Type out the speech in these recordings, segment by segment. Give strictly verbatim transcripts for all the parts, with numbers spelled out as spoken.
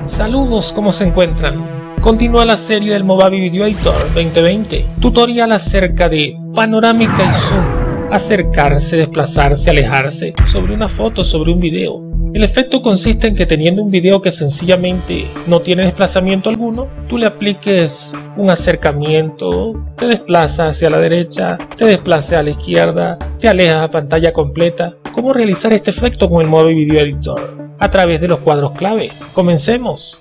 Saludos, ¿cómo se encuentran? Continúa la serie del Movavi Video Editor veinte veinte, tutorial acerca de panorámica y zoom, acercarse, desplazarse, alejarse, sobre una foto, sobre un video. El efecto consiste en que teniendo un video que sencillamente no tiene desplazamiento alguno, tú le apliques un acercamiento, te desplaza hacia la derecha, te desplaza a la izquierda, te alejas a pantalla completa. ¿Cómo realizar este efecto con el Movavi Video Editor? A través de los cuadros clave. ¡Comencemos!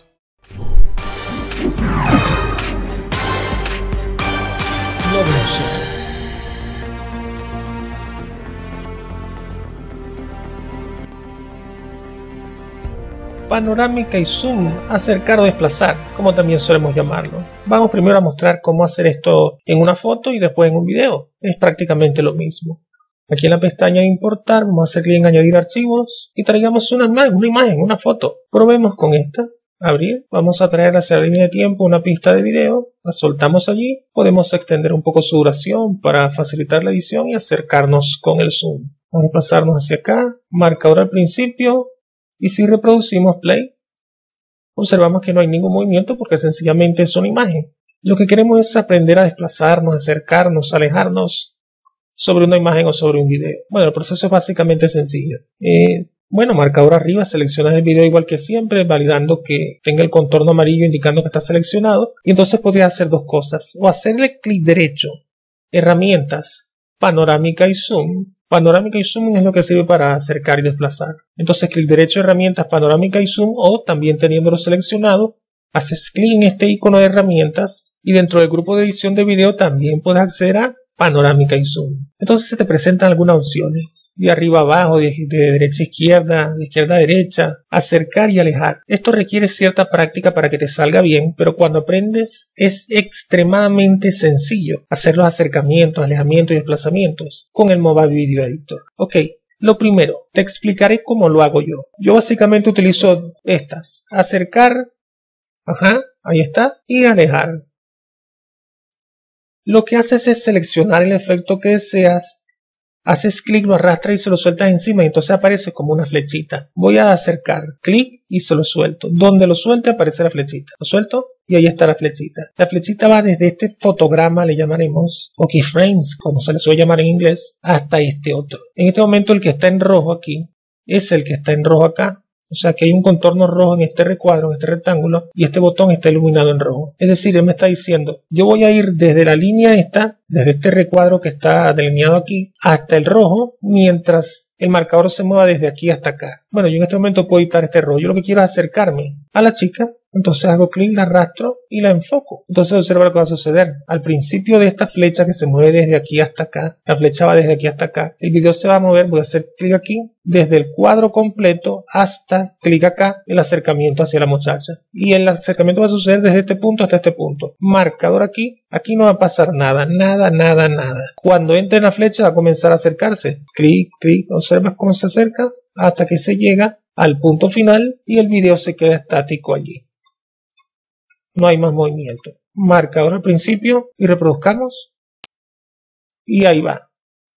Panorámica y zoom, acercar o desplazar, como también solemos llamarlo. Vamos primero a mostrar cómo hacer esto en una foto y después en un video. Es prácticamente lo mismo. Aquí en la pestaña de importar vamos a hacer clic en añadir archivos y traigamos una imagen, una imagen, una foto. Probemos con esta. Abrir, vamos a traer hacia la línea de tiempo una pista de video, la soltamos allí, podemos extender un poco su duración para facilitar la edición y acercarnos con el zoom. Vamos a pasarnos hacia acá, marcador al principio, y si reproducimos play, observamos que no hay ningún movimiento porque sencillamente es una imagen. Lo que queremos es aprender a desplazarnos, acercarnos, alejarnos sobre una imagen o sobre un video. Bueno, el proceso es básicamente sencillo. Eh, Bueno, marcador arriba, seleccionas el video igual que siempre, validando que tenga el contorno amarillo indicando que está seleccionado. Y entonces podrías hacer dos cosas. O hacerle clic derecho, herramientas, panorámica y zoom. Panorámica y zoom es lo que sirve para acercar y desplazar. Entonces clic derecho, herramientas, panorámica y zoom. O también teniéndolo seleccionado, haces clic en este icono de herramientas. Y dentro del grupo de edición de video también puedes acceder a panorámica y zoom. Entonces se te presentan algunas opciones, de arriba a abajo, de, de derecha a izquierda, de izquierda a derecha, acercar y alejar. Esto requiere cierta práctica para que te salga bien, pero cuando aprendes es extremadamente sencillo hacer los acercamientos, alejamientos y desplazamientos con el Movavi Video Editor. Ok, lo primero, te explicaré cómo lo hago yo. Yo básicamente utilizo estas, acercar, ajá, ahí está, y alejar. Lo que haces es seleccionar el efecto que deseas, haces clic, lo arrastras y se lo sueltas encima y entonces aparece como una flechita. Voy a acercar, clic y se lo suelto. Donde lo suelte aparece la flechita. Lo suelto y ahí está la flechita. La flechita va desde este fotograma, le llamaremos, o keyframes, como se le suele llamar en inglés, hasta este otro. En este momento el que está en rojo aquí es el que está en rojo acá. O sea que hay un contorno rojo en este recuadro, en este rectángulo, y este botón está iluminado en rojo. Es decir, él me está diciendo, yo voy a ir desde la línea esta, desde este recuadro que está delineado aquí, hasta el rojo, mientras el marcador se mueva desde aquí hasta acá. Bueno, yo en este momento puedo editar este rojo. Yo lo que quiero es acercarme a la chica. Entonces hago clic, la arrastro y la enfoco. Entonces observa lo que va a suceder. Al principio de esta flecha que se mueve desde aquí hasta acá, la flecha va desde aquí hasta acá. El video se va a mover, voy a hacer clic aquí, desde el cuadro completo hasta clic acá, el acercamiento hacia la muchacha. Y el acercamiento va a suceder desde este punto hasta este punto. Marcador aquí, aquí no va a pasar nada, nada, nada, nada. Cuando entre en la flecha va a comenzar a acercarse. Clic, clic, observa cómo se acerca hasta que se llega al punto final y el video se queda estático allí. No hay más movimiento. Marcador al principio y reproduzcamos. Y ahí va.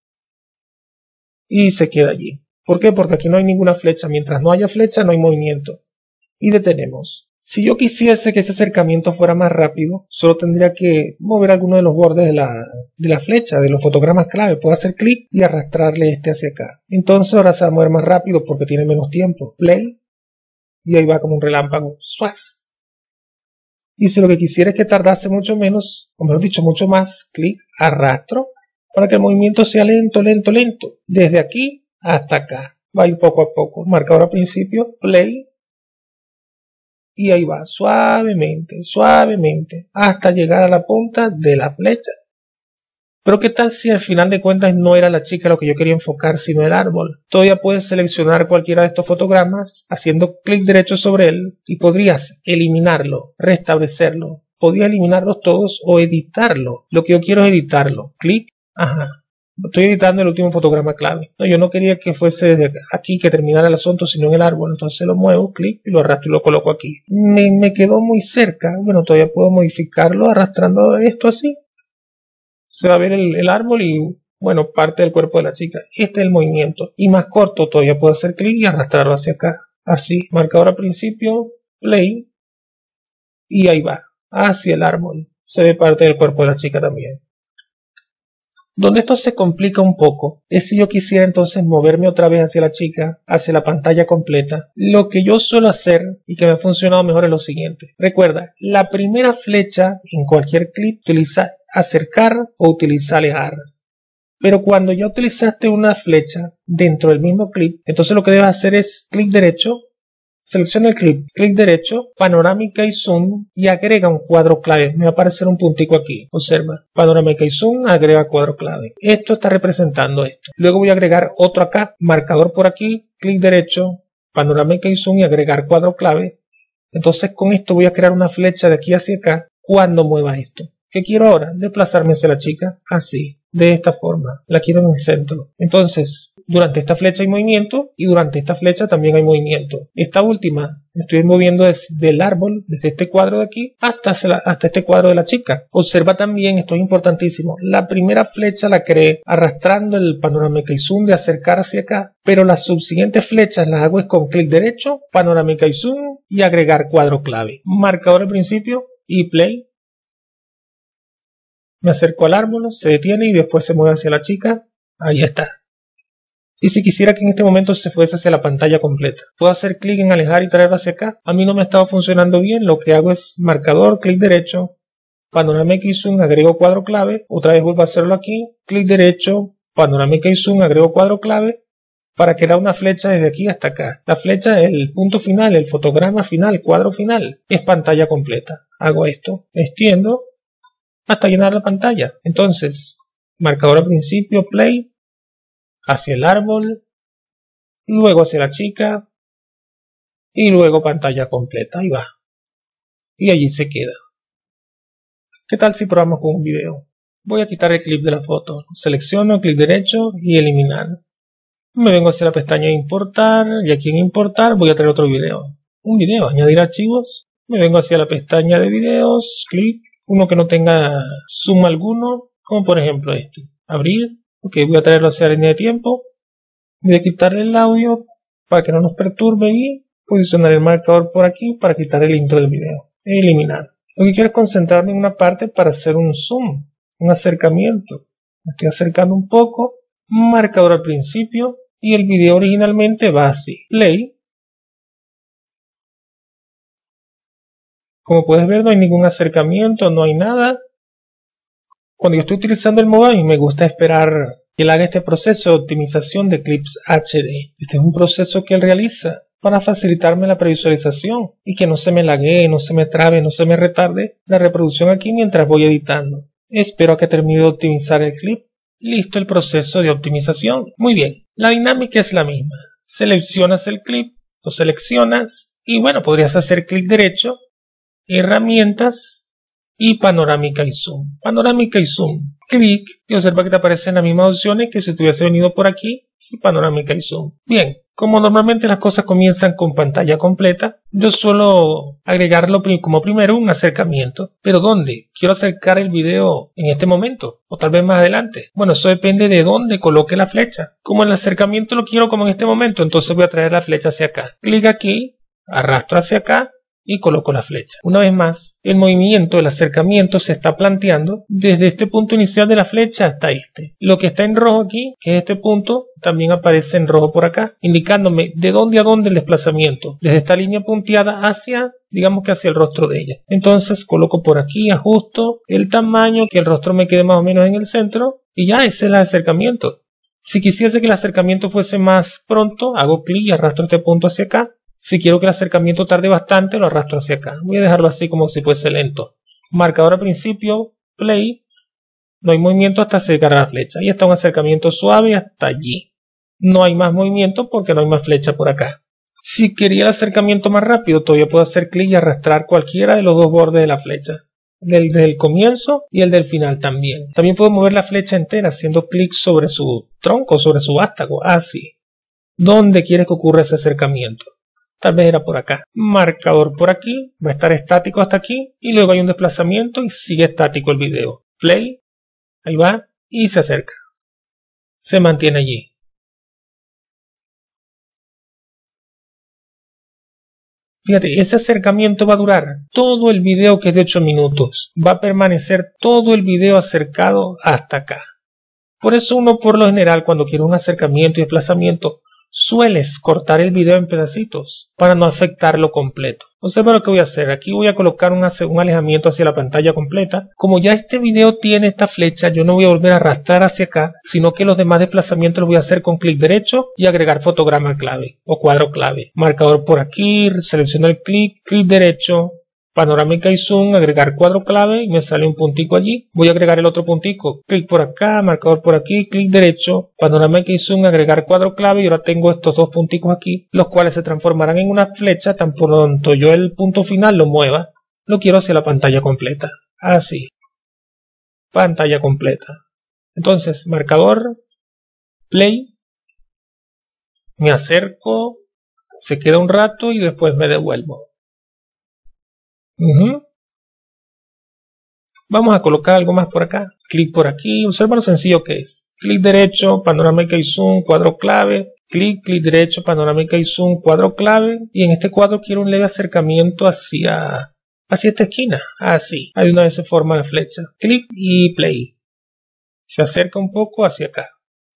Y se queda allí. ¿Por qué? Porque aquí no hay ninguna flecha. Mientras no haya flecha no hay movimiento. Y detenemos. Si yo quisiese que ese acercamiento fuera más rápido, solo tendría que mover alguno de los bordes de la, de la flecha, de los fotogramas clave. Puedo hacer clic y arrastrarle este hacia acá. Entonces ahora se va a mover más rápido porque tiene menos tiempo. Play. Y ahí va como un relámpago. ¡Suas! Y si lo que quisiera es que tardase mucho menos, o mejor dicho, mucho más, clic, arrastro, para que el movimiento sea lento, lento, lento. Desde aquí hasta acá. Va a ir poco a poco. Marcador al principio, play. Y ahí va, suavemente, suavemente, hasta llegar a la punta de la flecha. Pero ¿qué tal si al final de cuentas no era la chica lo que yo quería enfocar, sino el árbol? Todavía puedes seleccionar cualquiera de estos fotogramas haciendo clic derecho sobre él y podrías eliminarlo, restablecerlo. Podría eliminarlos todos o editarlo. Lo que yo quiero es editarlo. Clic, ajá. Estoy editando el último fotograma clave. No, yo no quería que fuese desde aquí que terminara el asunto, sino en el árbol. Entonces lo muevo, clic, y lo arrastro y lo coloco aquí. Me, me quedó muy cerca. Bueno, todavía puedo modificarlo arrastrando esto así. Se va a ver el, el árbol y, bueno, parte del cuerpo de la chica. Este es el movimiento. Y más corto, todavía puedo hacer clic y arrastrarlo hacia acá. Así, marcador al principio, play. y ahí va, hacia el árbol. Se ve parte del cuerpo de la chica también. Donde esto se complica un poco es si yo quisiera entonces moverme otra vez hacia la chica, hacia la pantalla completa. Lo que yo suelo hacer y que me ha funcionado mejor es lo siguiente. Recuerda, la primera flecha en cualquier clip utiliza acercar o utiliza alejar. Pero cuando ya utilizaste una flecha dentro del mismo clip, entonces lo que debes hacer es clic derecho, selecciona el clip, clic derecho, panorámica y zoom y agrega un cuadro clave. Me va a aparecer un puntico aquí. Observa, panorámica y zoom, agrega cuadro clave. Esto está representando esto. Luego voy a agregar otro acá, marcador por aquí, clic derecho, panorámica y zoom y agregar cuadro clave. Entonces con esto voy a crear una flecha de aquí hacia acá cuando mueva esto. ¿Qué quiero ahora? Desplazarme hacia la chica, así, de esta forma. La quiero en el centro. Entonces, durante esta flecha hay movimiento y durante esta flecha también hay movimiento. Esta última, estoy moviendo desde el árbol, desde este cuadro de aquí, hasta, hasta este cuadro de la chica. Observa también, esto es importantísimo, la primera flecha la creé arrastrando el panorámica y zoom de acercar hacia acá, pero las subsiguientes flechas las hago es con clic derecho, panorámica y zoom y agregar cuadro clave. Marcador al principio y play. Me acerco al árbol, se detiene y después se mueve hacia la chica. Ahí está. Y si quisiera que en este momento se fuese hacia la pantalla completa, puedo hacer clic en alejar y traerlo hacia acá. A mí no me estaba funcionando bien. Lo que hago es marcador, clic derecho, panorámica y zoom, agrego cuadro clave. Otra vez vuelvo a hacerlo aquí. Clic derecho, panorámica y zoom, agrego cuadro clave para crear una flecha desde aquí hasta acá. La flecha, el punto final, el fotograma final, cuadro final, es pantalla completa. Hago esto, extiendo hasta llenar la pantalla. Entonces, marcador al principio, play, hacia el árbol, luego hacia la chica y luego pantalla completa. Ahí va. Y allí se queda. ¿Qué tal si probamos con un video? Voy a quitar el clip de la foto. Selecciono, clic derecho y eliminar. Me vengo hacia la pestaña de importar y aquí en importar voy a traer otro video. Un video, añadir archivos. Me vengo hacia la pestaña de videos, clic. Uno que no tenga zoom alguno, como por ejemplo este. Abrir. Ok, voy a traerlo hacia la línea de tiempo. Voy a quitarle el audio para que no nos perturbe y posicionar el marcador por aquí para quitar el intro del video. Eliminar. Lo que quiero es concentrarme en una parte para hacer un zoom, un acercamiento. Me estoy acercando un poco. Marcador al principio y el video originalmente va así. Play. Como puedes ver, no hay ningún acercamiento, no hay nada. Cuando yo estoy utilizando el Movie, me gusta esperar que él haga este proceso de optimización de clips H D. Este es un proceso que él realiza para facilitarme la previsualización y que no se me laguee, no se me trabe, no se me retarde la reproducción aquí mientras voy editando. Espero a que termine de optimizar el clip. Listo el proceso de optimización. Muy bien, la dinámica es la misma. Seleccionas el clip, lo seleccionas y bueno, podrías hacer clic derecho, herramientas y panorámica y zoom. Panorámica y zoom. Clic y observa que te aparecen las mismas opciones que si tuviese venido por aquí y panorámica y zoom. Bien, como normalmente las cosas comienzan con pantalla completa, yo suelo agregarlo como primero un acercamiento. ¿Pero dónde? Quiero acercar el video en este momento o tal vez más adelante. Bueno, eso depende de dónde coloque la flecha. Como el acercamiento lo quiero como en este momento, entonces voy a traer la flecha hacia acá. Clic aquí, arrastro hacia acá y coloco la flecha. Una vez más, el movimiento, el acercamiento se está planteando desde este punto inicial de la flecha hasta este. Lo que está en rojo aquí, que es este punto, también aparece en rojo por acá, indicándome de dónde a dónde el desplazamiento. Desde esta línea punteada hacia, digamos que hacia el rostro de ella. Entonces coloco por aquí, ajusto el tamaño, que el rostro me quede más o menos en el centro, y ya ese es el acercamiento. Si quisiese que el acercamiento fuese más pronto, hago clic y arrastro este punto hacia acá. Si quiero que el acercamiento tarde bastante, lo arrastro hacia acá. Voy a dejarlo así como si fuese lento. Marcador al principio, play. No hay movimiento hasta acercar a la flecha. Ahí está un acercamiento suave hasta allí. No hay más movimiento porque no hay más flecha por acá. Si quería el acercamiento más rápido, todavía puedo hacer clic y arrastrar cualquiera de los dos bordes de la flecha. El del comienzo y el del final también. También puedo mover la flecha entera haciendo clic sobre su tronco, sobre su vástago. Así. ¿Dónde quiere que ocurra ese acercamiento? Tal vez era por acá. Marcador por aquí. Va a estar estático hasta aquí. Y luego hay un desplazamiento y sigue estático el video. Play. Ahí va. Y se acerca. Se mantiene allí. Fíjate, ese acercamiento va a durar todo el video, que es de ocho minutos. Va a permanecer todo el video acercado hasta acá. Por eso uno por lo general cuando quiere un acercamiento y desplazamiento sueles cortar el video en pedacitos para no afectarlo completo. Observa lo que voy a hacer. Aquí voy a colocar un, un alejamiento hacia la pantalla completa. Como ya este video tiene esta flecha, yo no voy a volver a arrastrar hacia acá, sino que los demás desplazamientos los voy a hacer con clic derecho y agregar fotograma clave o cuadro clave. Marcador por aquí, selecciono el clic, clic derecho, panorámica y zoom, agregar cuadro clave y me sale un puntico allí. Voy a agregar el otro puntico, clic por acá, marcador por aquí, clic derecho, panorámica y zoom, agregar cuadro clave y ahora tengo estos dos punticos aquí, los cuales se transformarán en una flecha tan pronto yo el punto final lo mueva. Lo quiero hacia la pantalla completa, así, pantalla completa. Entonces, marcador, play, me acerco, se queda un rato y después me devuelvo. Uh-huh. Vamos a colocar algo más por acá. Clic por aquí. Observa lo sencillo que es. Clic derecho, panorámica y zoom, cuadro clave. Clic, clic derecho, panorámica y zoom, cuadro clave. Y en este cuadro quiero un leve acercamiento hacia, hacia esta esquina. Así. Ahí una vez se forma la flecha. Clic y play. Se acerca un poco hacia acá.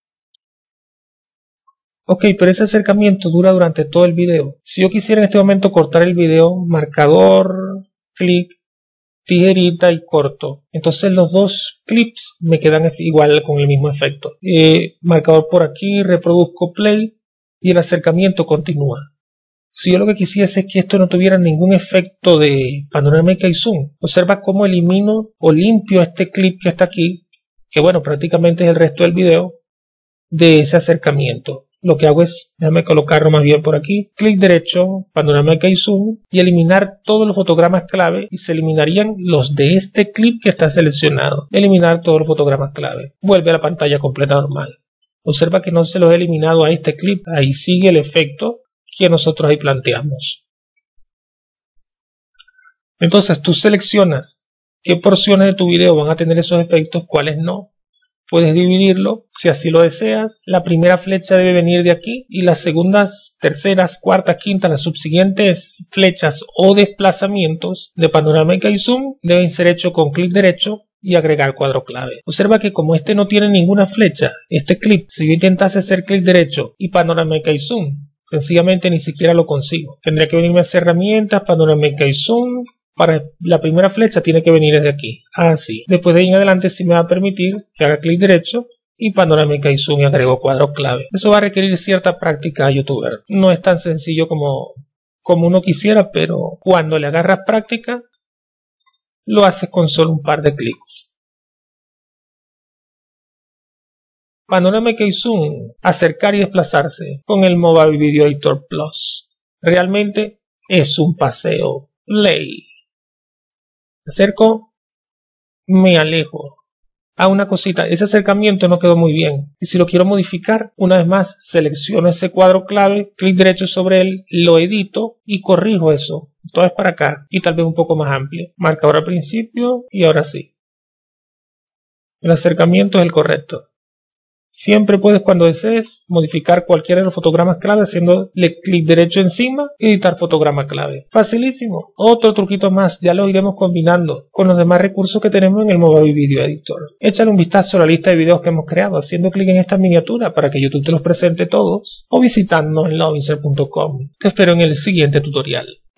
Ok, pero ese acercamiento dura durante todo el video. Si yo quisiera en este momento cortar el video, marcador, clic, tijerita y corto. Entonces los dos clips me quedan igual con el mismo efecto. Eh, marcador por aquí, reproduzco play y el acercamiento continúa. Si yo lo que quisiese es que esto no tuviera ningún efecto de panorámica y zoom, observa cómo elimino o limpio este clip que está aquí, que bueno, prácticamente es el resto del video, de ese acercamiento. Lo que hago es, déjame colocarlo más bien por aquí, clic derecho, panorámica y zoom, y eliminar todos los fotogramas clave, y se eliminarían los de este clip que está seleccionado. Eliminar todos los fotogramas clave. Vuelve a la pantalla completa normal. Observa que no se los he eliminado a este clip, ahí sigue el efecto que nosotros ahí planteamos. Entonces tú seleccionas qué porciones de tu video van a tener esos efectos, cuáles no. Puedes dividirlo si así lo deseas. La primera flecha debe venir de aquí y las segundas, terceras, cuartas, quintas, las subsiguientes flechas o desplazamientos de panorámica y zoom deben ser hechos con clic derecho y agregar cuadro clave. Observa que como este no tiene ninguna flecha, este clip, si yo intentase hacer clic derecho y panorámica y zoom, sencillamente ni siquiera lo consigo. Tendría que venirme a hacer herramientas, panorámica y zoom. Para la primera flecha tiene que venir desde aquí, así. Después de ahí en adelante sí me va a permitir que haga clic derecho y panorámica y zoom y agrego cuadro clave. Eso va a requerir cierta práctica a youtuber. No es tan sencillo como, como uno quisiera, pero cuando le agarras práctica, lo haces con solo un par de clics. Panorámica y zoom, acercar y desplazarse con el Mobile Video Editor Plus. Realmente es un paseo. Play. Me acerco, me alejo. Ah, una cosita, ese acercamiento no quedó muy bien. Y si lo quiero modificar, una vez más, selecciono ese cuadro clave, clic derecho sobre él, lo edito y corrijo eso. Todo es para acá y tal vez un poco más amplio. Marcador al principio y ahora sí. El acercamiento es el correcto. Siempre puedes, cuando desees, modificar cualquiera de los fotogramas clave haciéndole clic derecho encima y editar fotograma clave. Facilísimo. Otro truquito más, ya lo iremos combinando con los demás recursos que tenemos en el Mobile Video Editor. Échale un vistazo a la lista de videos que hemos creado haciendo clic en esta miniatura para que YouTube te los presente todos o visitando en lovinser punto com. Te espero en el siguiente tutorial.